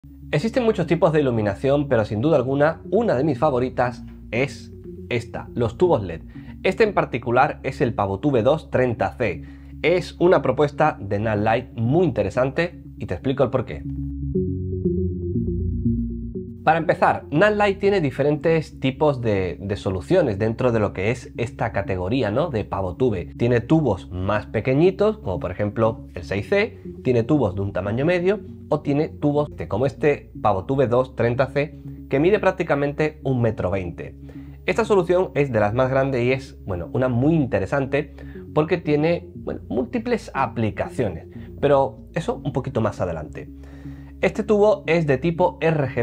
Existen muchos tipos de iluminación, pero sin duda alguna, una de mis favoritas es esta, los tubos LED. Este en particular es el Pavotube 230C. Es una propuesta de Nanlite muy interesante y te explico el porqué. Para empezar, Nanlite tiene diferentes tipos de soluciones dentro de lo que es esta categoría, ¿no?, de Pavotube. Tiene tubos más pequeñitos, como por ejemplo el 6C, tiene tubos de un tamaño medio o tiene tubos como este Pavotube 230C que mide prácticamente 1,20 m. Esta solución es de las más grandes y es, una muy interesante porque tiene, múltiples aplicaciones, pero eso un poquito más adelante. Este tubo es de tipo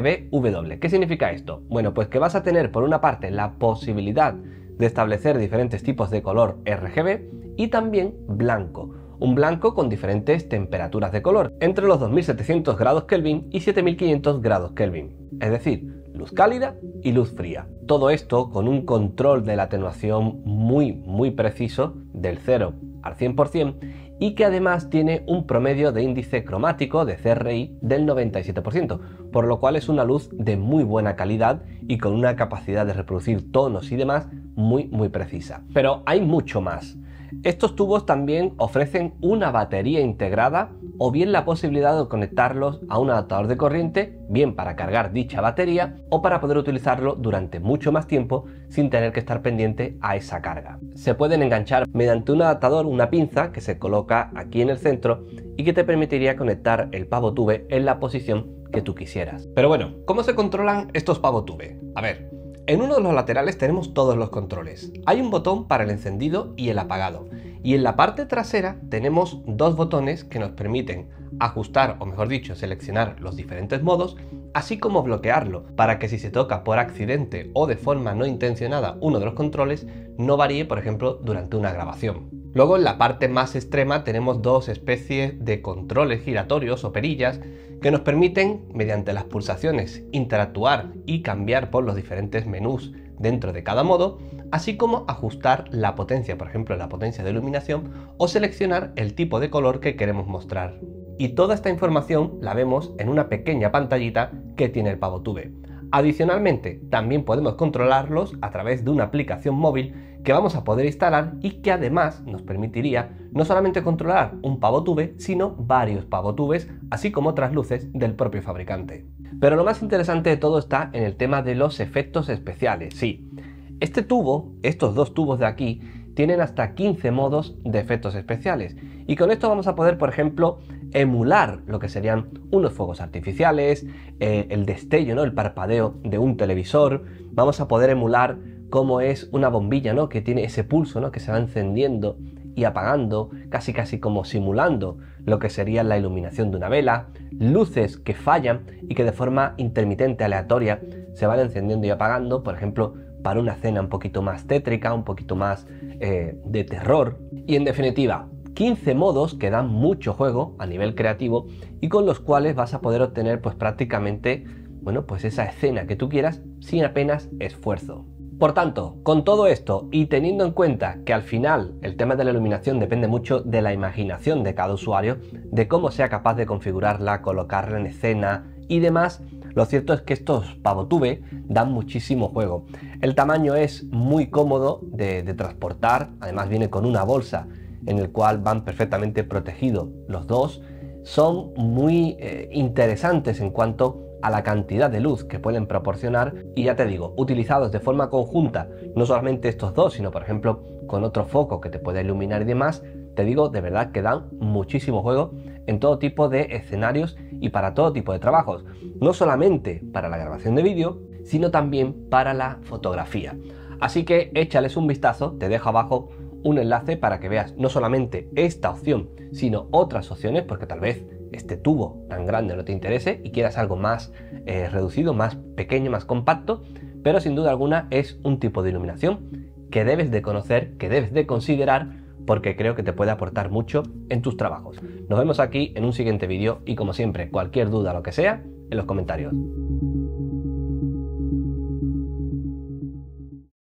RGB-W. ¿Qué significa esto? Bueno, pues que vas a tener por una parte la posibilidad de establecer diferentes tipos de color RGB y también blanco. Un blanco con diferentes temperaturas de color, entre los 2700 grados Kelvin y 7500 grados Kelvin. Es decir, luz cálida y luz fría. Todo esto con un control de la atenuación muy preciso, del 0 al 100%, y que además tiene un promedio de índice cromático de CRI del 97%, por lo cual es una luz de muy buena calidad y con una capacidad de reproducir tonos y demás muy precisa. Pero hay mucho más. Estos tubos también ofrecen una batería integrada o bien la posibilidad de conectarlos a un adaptador de corriente, bien para cargar dicha batería o para poder utilizarlo durante mucho más tiempo sin tener que estar pendiente a esa carga. Se pueden enganchar mediante un adaptador, una pinza que se coloca aquí en el centro y que te permitiría conectar el Pavotube en la posición que tú quisieras. Pero bueno, ¿cómo se controlan estos Pavotube? A ver, en uno de los laterales tenemos todos los controles. Hay un botón para el encendido y el apagado. Y en la parte trasera tenemos dos botones que nos permiten ajustar, o mejor dicho, seleccionar los diferentes modos, así como bloquearlo, para que si se toca por accidente o de forma no intencionada uno de los controles, no varíe, por ejemplo, durante una grabación. Luego en la parte más extrema tenemos dos especies de controles giratorios o perillas que nos permiten, mediante las pulsaciones, interactuar y cambiar por los diferentes menús dentro de cada modo, así como ajustar la potencia, por ejemplo la potencia de iluminación, o seleccionar el tipo de color que queremos mostrar. Y toda esta información la vemos en una pequeña pantallita que tiene el Pavotube. Adicionalmente, también podemos controlarlos a través de una aplicación móvil que vamos a poder instalar y que además nos permitiría no solamente controlar un Pavotube, sino varios Pavotubes, así como otras luces del propio fabricante. Pero lo más interesante de todo está en el tema de los efectos especiales. Sí, este tubo, estos dos tubos de aquí, tienen hasta 15 modos de efectos especiales y con esto vamos a poder, por ejemplo, emular lo que serían unos fuegos artificiales, el destello, ¿no?, el parpadeo de un televisor. Vamos a poder emular cómo es una bombilla, ¿no?, que tiene ese pulso, ¿no?, que se va encendiendo y apagando, casi como simulando lo que sería la iluminación de una vela, luces que fallan y que de forma intermitente, aleatoria, se van encendiendo y apagando, por ejemplo, para una escena un poquito más tétrica, un poquito más de terror. Y en definitiva, 15 modos que dan mucho juego a nivel creativo y con los cuales vas a poder obtener pues prácticamente, pues esa escena que tú quieras sin apenas esfuerzo. Por tanto, con todo esto y teniendo en cuenta que al final el tema de la iluminación depende mucho de la imaginación de cada usuario, de cómo sea capaz de configurarla, colocarla en escena y demás, lo cierto es que estos Pavotube dan muchísimo juego. El tamaño es muy cómodo de transportar, además viene con una bolsa en el cual van perfectamente protegidos los dos. Son muy interesantes en cuanto a la cantidad de luz que pueden proporcionar y ya te digo, utilizados de forma conjunta, no solamente estos dos, sino por ejemplo con otro foco que te puede iluminar y demás, te digo de verdad que dan muchísimo juego en todo tipo de escenarios y para todo tipo de trabajos, no solamente para la grabación de vídeo, sino también para la fotografía. Así que échales un vistazo, te dejo abajo un enlace para que veas no solamente esta opción, sino otras opciones, porque tal vez este tubo tan grande no te interese y quieras algo más reducido, más pequeño, más compacto, pero sin duda alguna es un tipo de iluminación que debes de conocer, que debes de considerar, porque creo que te puede aportar mucho en tus trabajos. Nos vemos aquí en un siguiente vídeo y como siempre, cualquier duda o lo que sea, en los comentarios.